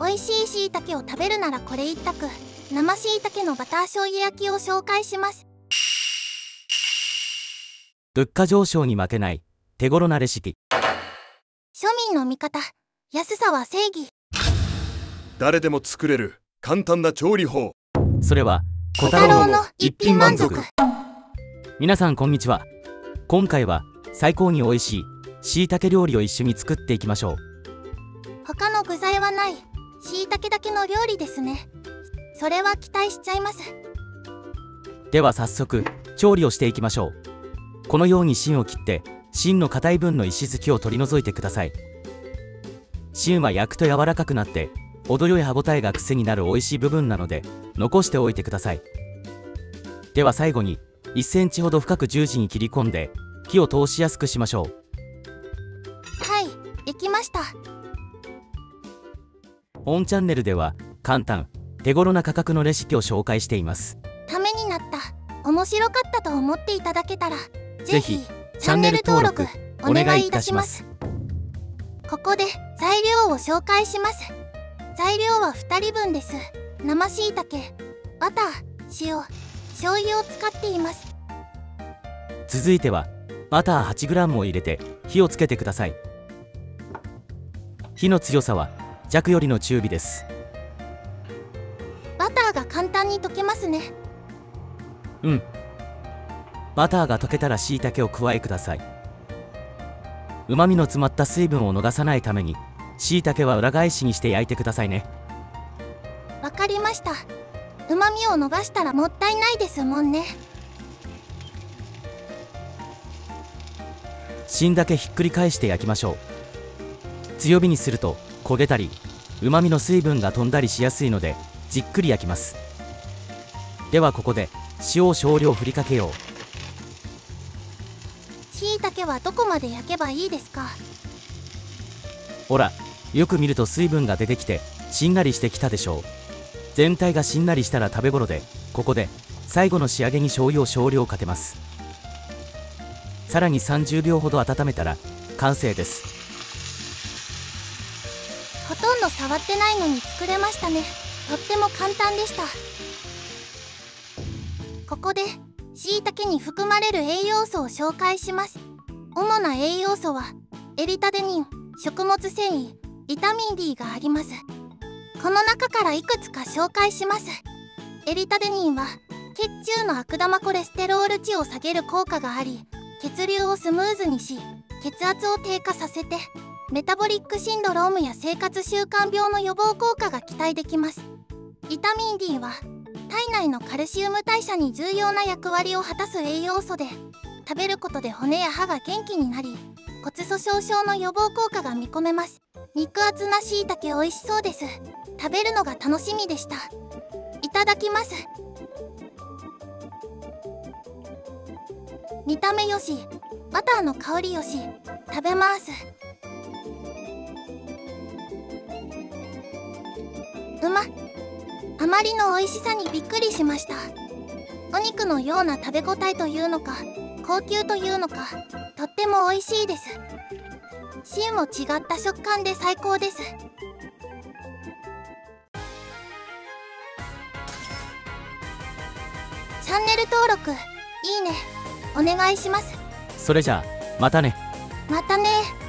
美味しいしいたけを食べるならこれ一択。生しいたけのバター醤油焼きを紹介します。 物価上昇に負けない手頃なレシピ。 庶民の味方、安さは正義。 誰でも作れる簡単な調理法。 それは小太郎の一品満足。 皆さんこんにちは。今回は最高に美味しいしいたけ料理を一緒に作っていきましょう。 他の具材はないしいたけだけの料理ですね。それは期待しちゃいます。 では早速調理をしていきましょう。このように芯を切って芯の硬い分の石突きを取り除いてください。芯は焼くと柔らかくなって程よい歯ごたえが癖になる美味しい部分なので残しておいてください。では最後に1センチほど深く十字に切り込んで火を通しやすくしましょう。 はい、できました。 本チャンネルでは簡単手頃な価格のレシピを紹介しています。 ためになった、面白かったと思っていただけたらぜひチャンネル登録お願いいたします。 ここで材料を紹介します。材料は2人分です。生しいたけ、バター、塩、醤油を使っています。 続いてはバター 8g を入れて火をつけてください。火の強さは弱よりの中火です。 バターが簡単に溶けますね。 バターが溶けたらしいたけを加えください。うまみの詰まった水分を逃さないためにしいたけは裏返しにして焼いてくださいね。 わかりました。うまみを逃したらもったいないですもんね。 芯だけひっくり返して焼きましょう。強火にすると焦げたりうまみの水分が飛んだりしやすいのでじっくり焼きます。ではここで塩を少量振りかけよう。 しいたけはどこまで焼けばいいですか？ ほら、よく見ると水分が出てきてしんなりしてきたでしょう。全体がしんなりしたら食べ頃で、ここで最後の仕上げに醤油を少量かけます。さらに30秒ほど温めたら完成です。 ほとんど触ってないのに作れましたね。とっても簡単でした。ここでしいたけに含まれる栄養素を紹介します。主な栄養素はエリタデニン、食物繊維、ビタミン D があります。この中からいくつか紹介します。エリタデニンは血中の悪玉コレステロール値を下げる効果があり、血流をスムーズにし血圧を低下させてメタボリックシンドロームや生活習慣病の予防効果が期待できます。ビタミン D は体内のカルシウム代謝に重要な役割を果たす栄養素で、食べることで骨や歯が元気になり骨粗しょう症の予防効果が見込めます。肉厚なしいたけ美味しそうです。食べるのが楽しみでした。いただきます。見た目よし、バターの香りよし、食べます。あまりの美味しさにびっくりしました。お肉のような食べ応えというのか高級というのか、とっても美味しいです。芯も違った食感で最高です。チャンネル登録、いいね、お願いします。 それじゃあまたね。 またね。